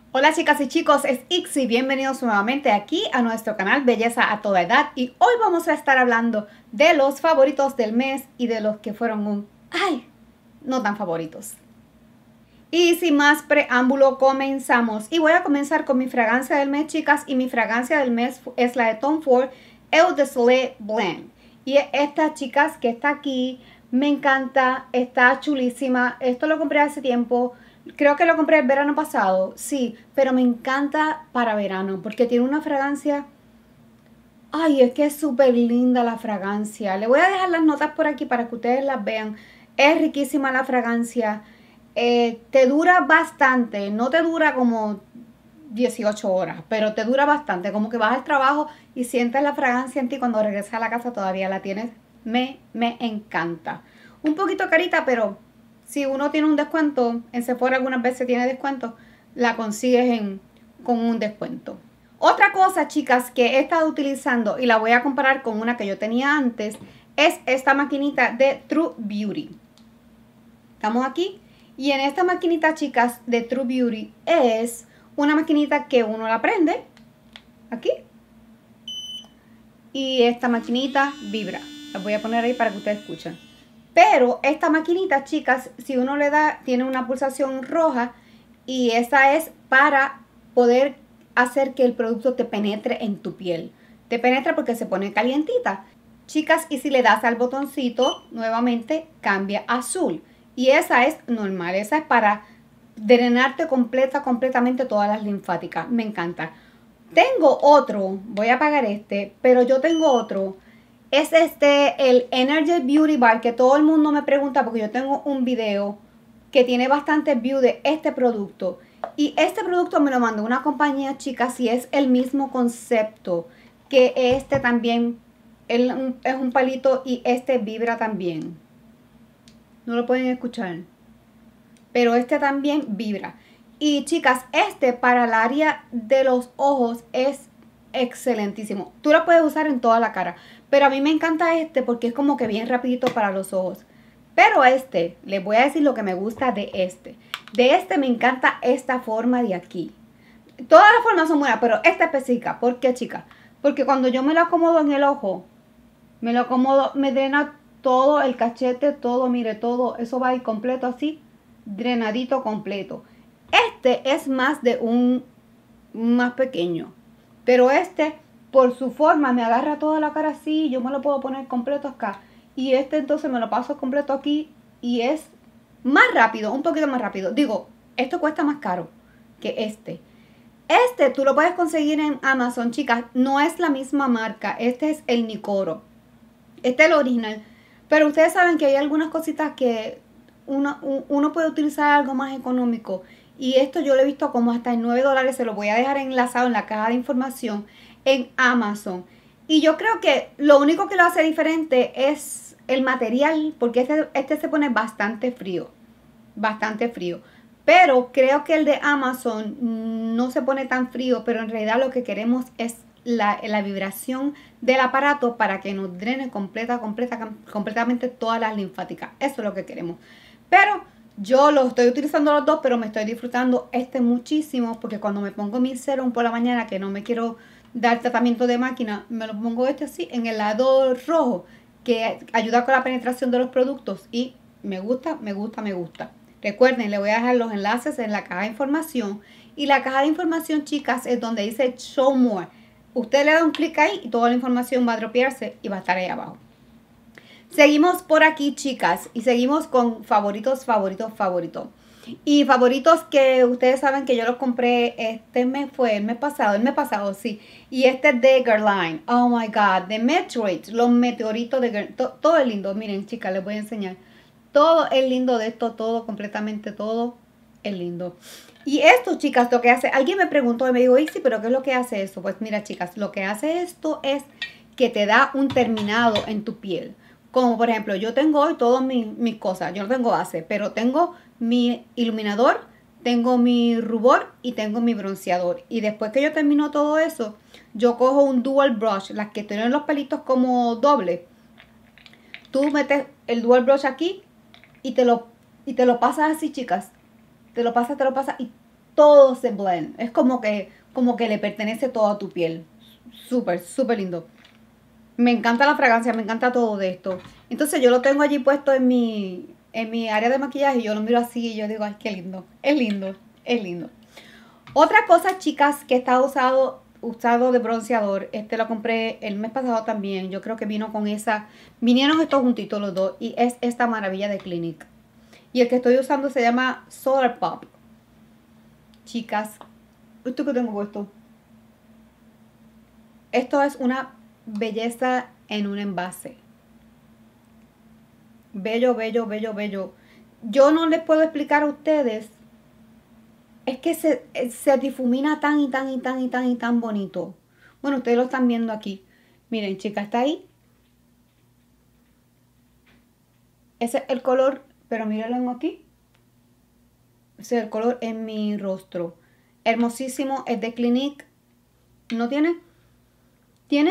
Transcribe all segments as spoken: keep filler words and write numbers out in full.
Hola chicas y chicos, es Ixi, bienvenidos nuevamente aquí a nuestro canal Belleza a Toda Edad y hoy vamos a estar hablando de los favoritos del mes y de los que fueron un ¡ay! No tan favoritos. Y sin más preámbulo comenzamos y voy a comenzar con mi fragancia del mes, chicas, y mi fragancia del mes es la de Tom Ford Eau de Soleil Blend y esta, chicas, que está aquí me encanta, está chulísima. Esto lo compré hace tiempo. Creo que lo compré el verano pasado, sí, pero me encanta para verano porque tiene una fragancia. Ay, es que es súper linda la fragancia. Le voy a dejar las notas por aquí para que ustedes las vean. Es riquísima la fragancia. Eh, te dura bastante, no te dura como dieciocho horas, pero te dura bastante. Como que vas al trabajo y sientes la fragancia en ti, cuando regresas a la casa todavía la tienes. Me, me encanta. Un poquito carita, pero si uno tiene un descuento, en Sephora algunas veces tiene descuento, la consigues en, con un descuento. Otra cosa, chicas, que he estado utilizando y la voy a comparar con una que yo tenía antes, es esta maquinita de True Beauty. Estamos aquí y en esta maquinita, chicas, de True Beauty es una maquinita que uno la prende aquí y esta maquinita vibra. La voy a poner ahí para que ustedes escuchen. Pero esta maquinita, chicas, si uno le da, tiene una pulsación roja y esa es para poder hacer que el producto te penetre en tu piel. Te penetra porque se pone calientita. Chicas, y si le das al botoncito, nuevamente cambia a azul. Y esa es normal, esa es para drenarte completa, completamente todas las linfáticas. Me encanta. Tengo otro, voy a apagar este, pero yo tengo otro. Es este, el Energy Beauty Bar, que todo el mundo me pregunta porque yo tengo un video que tiene bastante view de este producto. Y este producto me lo mandó una compañía, chicas, y es el mismo concepto que este también. El, es un palito y este vibra también. No lo pueden escuchar, pero este también vibra. Y chicas, este para el área de los ojos es excelentísimo. Tú lo puedes usar en toda la cara, pero a mí me encanta este porque es como que bien rapidito para los ojos. Pero este, les voy a decir lo que me gusta de este. De este me encanta esta forma de aquí. Todas las formas son buenas, pero esta específica. ¿Por qué, chicas? Porque cuando yo me lo acomodo en el ojo, me lo acomodo, me drena todo el cachete, todo, mire, todo. Eso va a ir completo así, drenadito completo. Este es más de un más pequeño, pero este por su forma me agarra toda la cara así. Yo me lo puedo poner completo acá y este entonces me lo paso completo aquí y es más rápido, un poquito más rápido. Digo, esto cuesta más caro que este. Este tú lo puedes conseguir en Amazon, chicas. No es la misma marca. Este es el Nicoro. Este es el original. Pero ustedes saben que hay algunas cositas que uno, uno puede utilizar algo más económico. Y esto yo lo he visto como hasta en nueve dólares. Se lo voy a dejar enlazado en la caja de información en Amazon. Y yo creo que lo único que lo hace diferente es el material, porque este, este se pone bastante frío. Bastante frío. Pero creo que el de Amazon no se pone tan frío, pero en realidad lo que queremos es la, la vibración del aparato para que nos drene completa, completa, completamente todas las linfáticas. Eso es lo que queremos. Pero yo lo estoy utilizando los dos, pero me estoy disfrutando este muchísimo porque cuando me pongo mi serum por la mañana, que no me quiero dar tratamiento de máquina, me lo pongo este así en el lado rojo, que ayuda con la penetración de los productos y me gusta, me gusta, me gusta. Recuerden, le voy a dejar los enlaces en la caja de información. Y la caja de información, chicas, es donde dice Show More. Usted le da un clic ahí y toda la información va a dropearse y va a estar ahí abajo. Seguimos por aquí, chicas, y seguimos con favoritos, favoritos, favoritos. Y favoritos que ustedes saben que yo los compré, este mes fue, el mes pasado, el mes pasado, sí. Y este es de Guerlain. Oh my God, de Meteorite, los meteoritos de Guerlain. Todo, todo es lindo, miren, chicas, les voy a enseñar. Todo es lindo de esto, todo, completamente todo es lindo. Y esto, chicas, lo que hace, alguien me preguntó y me dijo, Ixi, ¿pero qué es lo que hace eso? Pues mira, chicas, lo que hace esto es que te da un terminado en tu piel. Como por ejemplo, yo tengo hoy todas mis, mis cosas, yo no tengo base, pero tengo mi iluminador, tengo mi rubor y tengo mi bronceador. Y después que yo termino todo eso, yo cojo un dual brush, las que tienen los pelitos como doble. Tú metes el dual brush aquí y te lo, y te lo pasas así, chicas. Te lo pasas, te lo pasas y todo se blend. Es como que, como que le pertenece todo a tu piel. Súper, súper lindo. Me encanta la fragancia, me encanta todo de esto. Entonces yo lo tengo allí puesto en mi, en mi área de maquillaje y yo lo miro así y yo digo, ay, qué lindo. Es lindo, es lindo. Otra cosa, chicas, que está usado, usado de bronceador, este lo compré el mes pasado también. Yo creo que vino con esa, vinieron estos juntitos los dos y es esta maravilla de Clinique. Y el que estoy usando se llama Solar Pop. Chicas, ¿esto que tengo puesto? Esto es una belleza en un envase. Bello, bello, bello, bello. Yo no les puedo explicar a ustedes. Es que se, se difumina tan y tan y tan y tan y tan bonito. Bueno, ustedes lo están viendo aquí. Miren, chicas, está ahí. Ese es el color, pero mírenlo aquí. Ese es el color en mi rostro. Hermosísimo, es de Clinique. ¿No tiene? ¿Tiene?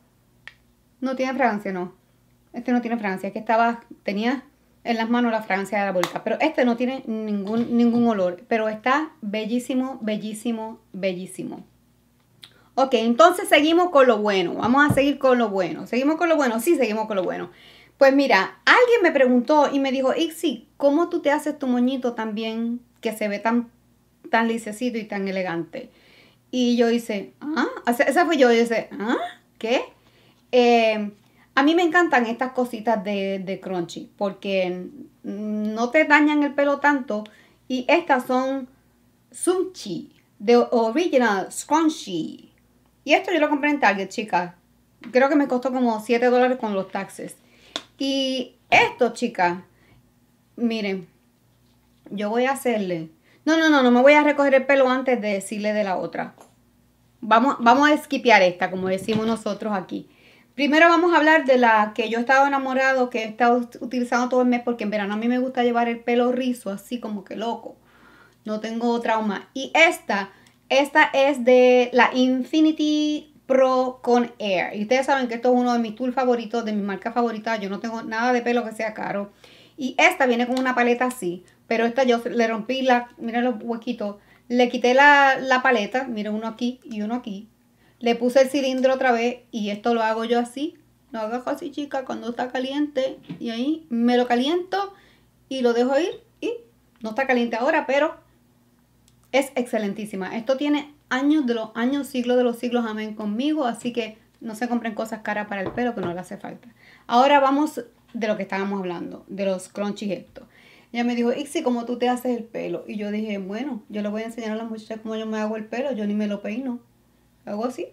No tiene fragancia, no. Este no tiene fragancia, que estaba, tenía en las manos la fragancia de la bolsa. Pero este no tiene ningún, ningún olor. Pero está bellísimo, bellísimo, bellísimo. Ok, entonces seguimos con lo bueno. Vamos a seguir con lo bueno. ¿Seguimos con lo bueno? Sí, seguimos con lo bueno. Pues mira, alguien me preguntó y me dijo, Ixi, ¿cómo tú te haces tu moñito tan bien, que se ve tan, tan lisecito y tan elegante? Y yo hice, ah, esa fui yo. Yo hice, ah, ¿qué? Eh... A mí me encantan estas cositas de, de crunchy porque no te dañan el pelo tanto. Y estas son Sunchi de Original Scrunchie. Y esto yo lo compré en Target, chicas. Creo que me costó como siete dólares con los taxes. Y esto, chicas, miren, yo voy a hacerle... No, no, no, no me voy a recoger el pelo antes de decirle de la otra. Vamos, vamos a esquipear esta, como decimos nosotros aquí. Primero vamos a hablar de la que yo he estado enamorado, que he estado utilizando todo el mes, porque en verano a mí me gusta llevar el pelo rizo, así como que loco. No tengo trauma. Y esta, esta es de la Infinity Pro con Air. Y ustedes saben que esto es uno de mis tools favoritos, de mis marcas favoritas. Yo no tengo nada de pelo que sea caro. Y esta viene con una paleta así, pero esta yo le rompí la, miren los huequitos. Le quité la, la paleta, miren uno aquí y uno aquí. Le puse el cilindro otra vez y esto lo hago yo así. Lo hago así, chica, cuando está caliente. Y ahí me lo caliento y lo dejo ir. Y no está caliente ahora, pero es excelentísima. Esto tiene años de los años, siglos de los siglos, amén, conmigo. Así que no se compren cosas caras para el pelo que no le hace falta. Ahora vamos de lo que estábamos hablando, de los crunchies estos. Ella me dijo, Ixi, ¿cómo tú te haces el pelo? Y yo dije, bueno, yo le voy a enseñar a las muchachas cómo yo me hago el pelo. Yo ni me lo peino. Hago así.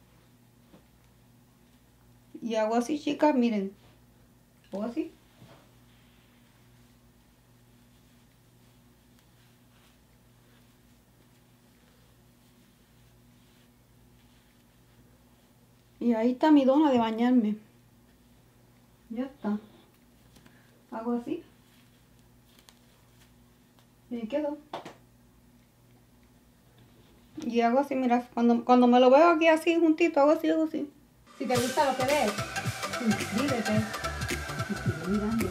Y hago así, chicas, miren. Hago así. Y ahí está mi dona de bañarme. Ya está. Hago así. Y ahí quedó. Y hago así, mira, cuando, cuando me lo veo aquí así juntito, hago así, hago así. Si te gusta lo que ves, suscríbete. Y sigue mirando.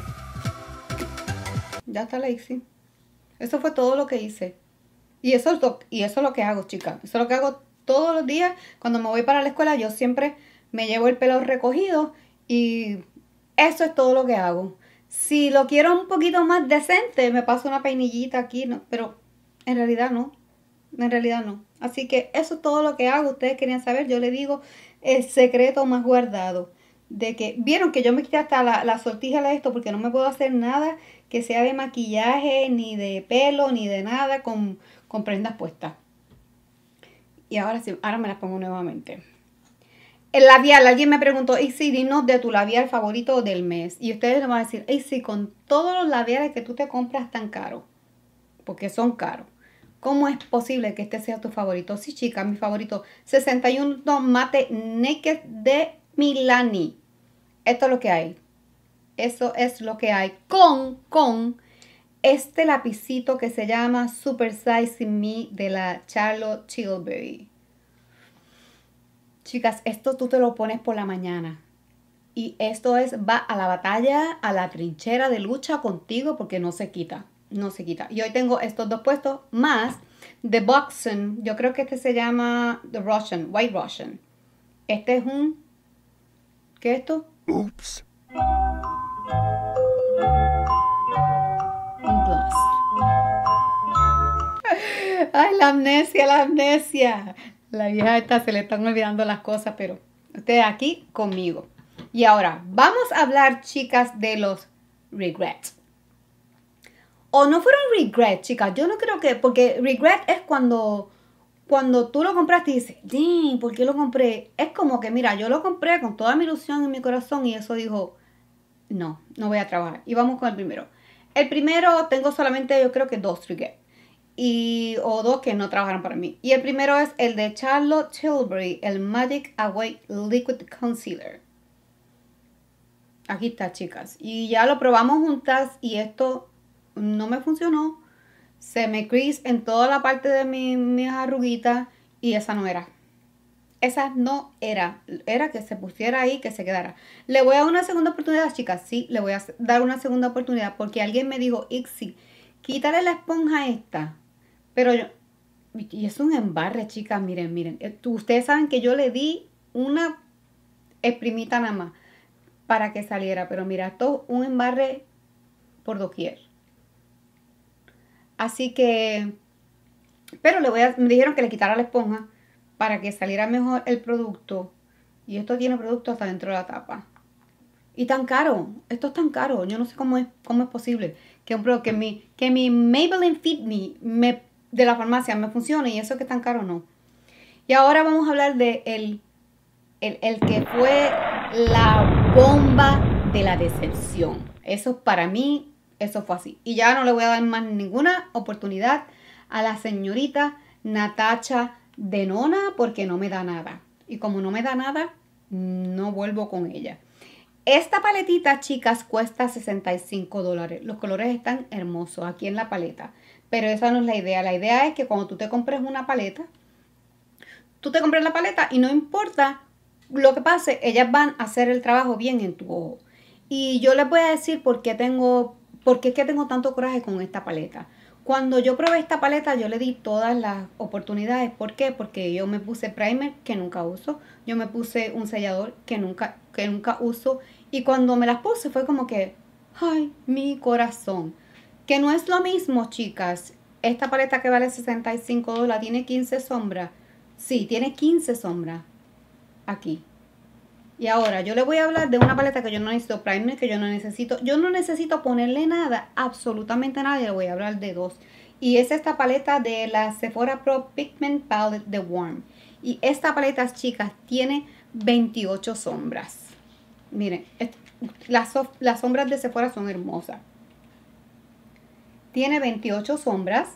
Ya está la Ixi. Eso fue todo lo que hice. Y eso, es lo, y eso es lo que hago, chicas. Eso es lo que hago todos los días. Cuando me voy para la escuela, yo siempre me llevo el pelo recogido. Y eso es todo lo que hago. Si lo quiero un poquito más decente, me paso una peinillita aquí, ¿no? Pero en realidad no. En realidad no. Así que eso es todo lo que hago. Ustedes querían saber, yo les digo el secreto más guardado. De que, vieron que yo me quité hasta la, la sortija de esto porque no me puedo hacer nada que sea de maquillaje, ni de pelo, ni de nada con, con prendas puestas. Y ahora sí, ahora me las pongo nuevamente. El labial, alguien me preguntó, Ixi, dinos de tu labial favorito del mes. Y ustedes me van a decir, Ixi, con todos los labiales que tú te compras tan caros, porque son caros, ¿cómo es posible que este sea tu favorito? Sí, chicas, mi favorito. sesenta y uno Mate Naked de Milani. Esto es lo que hay. Eso es lo que hay. Con, con este lapicito que se llama Super Size Me de la Charlotte Tilbury. Chicas, esto tú te lo pones por la mañana. Y esto es, va a la batalla, a la trinchera de lucha contigo porque no se quita. No se quita. Y hoy tengo estos dos puestos más. The Boxen, yo creo que este se llama The Russian, White Russian. Este es un, ¿qué es esto? Oops. Un gloss. Ay, la amnesia, la amnesia. La vieja esta se le están olvidando las cosas, pero ustedes aquí conmigo. Y ahora, vamos a hablar, chicas, de los regrets. O no fueron regrets, chicas. Yo no creo que, porque regret es cuando, cuando tú lo compraste y dices, dang, ¿por qué lo compré? Es como que, mira, yo lo compré con toda mi ilusión en mi corazón y eso dijo, no, no voy a trabajar. Y vamos con el primero. El primero tengo solamente, yo creo que dos regrets. Y, o dos que no trabajaron para mí. Y el primero es el de Charlotte Tilbury, el Magic Away Liquid Concealer. Aquí está, chicas. Y ya lo probamos juntas y esto no me funcionó. Se me crease en toda la parte de mi, mis arruguitas y esa no era. Esa no era. Era que se pusiera ahí, que se quedara. Le voy a dar una segunda oportunidad, chicas. Sí, le voy a dar una segunda oportunidad porque alguien me dijo, Ixi, quítale la esponja esta. Pero yo, y es un embarre, chicas, miren, miren. Ustedes saben que yo le di una esprimita nada más para que saliera. Pero mira, esto es un embarre por doquier. Así que, pero le voy a, me dijeron que le quitara la esponja para que saliera mejor el producto. Y esto tiene producto hasta dentro de la tapa. Y tan caro, esto es tan caro. Yo no sé cómo es, cómo es posible que, un, que, mi, que mi Maybelline Fit Me, me de la farmacia me funcione y eso que es tan caro no. Y ahora vamos a hablar de el, el, el que fue la bomba de la decepción. Eso para mí, eso fue así. Y ya no le voy a dar más ninguna oportunidad a la señorita Natasha Denona porque no me da nada. Y como no me da nada, no vuelvo con ella. Esta paletita, chicas, cuesta sesenta y cinco dólares. Los colores están hermosos aquí en la paleta. Pero esa no es la idea. La idea es que cuando tú te compres una paleta, tú te compres la paleta y no importa lo que pase, ellas van a hacer el trabajo bien en tu ojo. Y yo les voy a decir por qué tengo, por qué es que tengo tanto coraje con esta paleta. Cuando yo probé esta paleta, yo le di todas las oportunidades. ¿Por qué? Porque yo me puse primer que nunca uso. Yo me puse un sellador que nunca, que nunca uso. Y cuando me las puse fue como que, ay, mi corazón. Que no es lo mismo, chicas. Esta paleta que vale sesenta y cinco dólares tiene quince sombras. Sí, tiene quince sombras. Aquí. Y ahora yo le voy a hablar de una paleta que yo no necesito primer, que yo no necesito. Yo no necesito ponerle nada, absolutamente nada. Y le voy a hablar de dos. Y es esta paleta de la Sephora Pro Pigment Palette de Warm. Y esta paleta, chicas, tiene veintiocho sombras. Miren, las, las sombras de Sephora son hermosas. Tiene veintiocho sombras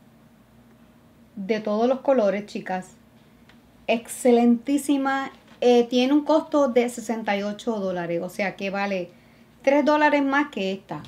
de todos los colores, chicas. Excelentísima. Eh, tiene un costo de sesenta y ocho dólares. O sea que vale tres dólares más que esta.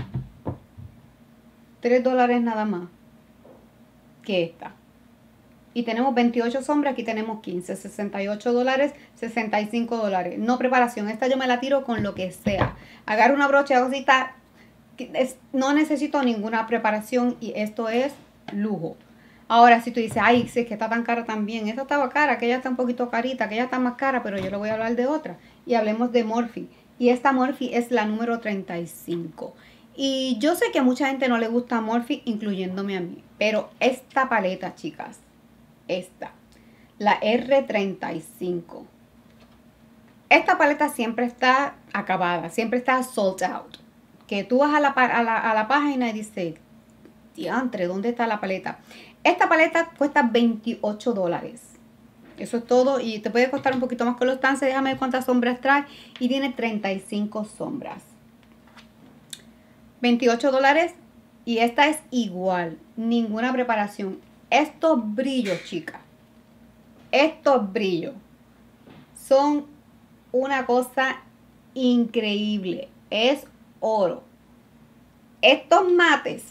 tres dólares nada más que esta. Y tenemos veintiocho sombras. Aquí tenemos quince. sesenta y ocho dólares. sesenta y cinco dólares. No preparación. Esta yo me la tiro con lo que sea. Agarro una brocha de cosita. Es, no necesito ninguna preparación y esto es lujo. Ahora si tú dices, ay, si es que está tan cara también, esta estaba cara, aquella está un poquito carita, aquella está más cara, pero yo le voy a hablar de otra. Y hablemos de Morphe. Y esta Morphe es la número treinta y cinco. Y yo sé que a mucha gente no le gusta Morphe, incluyéndome a mí. Pero esta paleta, chicas, esta, la R treinta y cinco. Esta paleta siempre está acabada, siempre está sold out. Que tú vas a la, a la, a la página y dices, diantre, ¿dónde está la paleta? Esta paleta cuesta veintiocho dólares. Eso es todo. Y te puede costar un poquito más con los tances. Déjame ver cuántas sombras trae. Y tiene treinta y cinco sombras. veintiocho dólares. Y esta es igual. Ninguna preparación. Estos brillos, chicas. Estos brillos son una cosa increíble. Es oro. Estos mates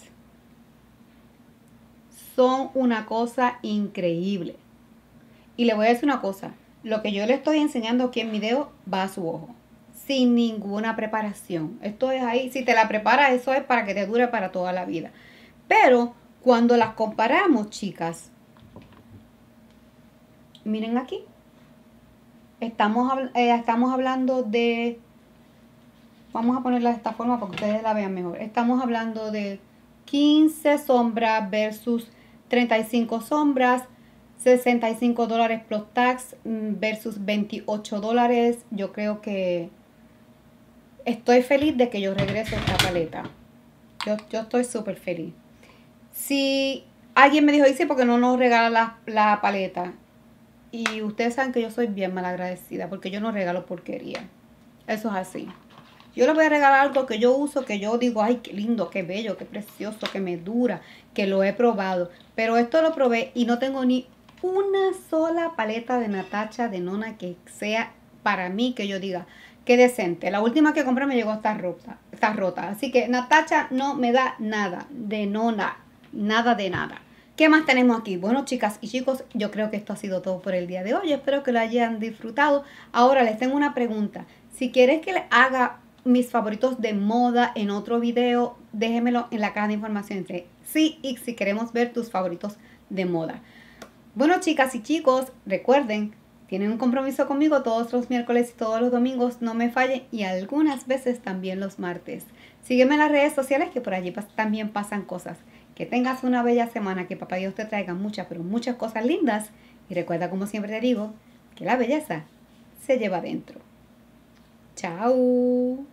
son una cosa increíble. Y le voy a decir una cosa. Lo que yo le estoy enseñando aquí en mi dedo va a su ojo. Sin ninguna preparación. Esto es ahí. Si te la preparas, eso es para que te dure para toda la vida. Pero Cuando las comparamos, chicas, miren aquí, estamos, eh, estamos hablando de, vamos a ponerla de esta forma para que ustedes la vean mejor. Estamos hablando de quince sombras versus treinta y cinco sombras, sesenta y cinco dólares plus tax versus veintiocho dólares. Yo creo que estoy feliz de que yo regrese a esta paleta. Yo, yo estoy súper feliz. Si alguien me dijo, dice, ¿por qué no nos regala la, la paleta? Y ustedes saben que yo soy bien malagradecida porque yo no regalo porquería. Eso es así. Yo les voy a regalar algo que yo uso, que yo digo, ay, qué lindo, qué bello, qué precioso, que me dura, que lo he probado. Pero esto lo probé y no tengo ni una sola paleta de Natasha de Nona que sea para mí, que yo diga, qué decente. La última que compré me llegó hasta rota, está rota. Así que Natasha no me da nada de Nona, nada de nada. ¿Qué más tenemos aquí? Bueno, chicas y chicos, yo creo que esto ha sido todo por el día de hoy. Espero que lo hayan disfrutado. Ahora les tengo una pregunta. Si quieres que les haga mis favoritos de moda en otro video, déjenmelo en la caja de información entre sí y si queremos ver tus favoritos de moda. Bueno, chicas y chicos, recuerden, tienen un compromiso conmigo todos los miércoles y todos los domingos, no me fallen, y algunas veces también los martes. Sígueme en las redes sociales que por allí pas también pasan cosas. Que tengas una bella semana, que papá Dios te traiga muchas, pero muchas cosas lindas. Y recuerda, como siempre te digo, que la belleza se lleva adentro. Chao.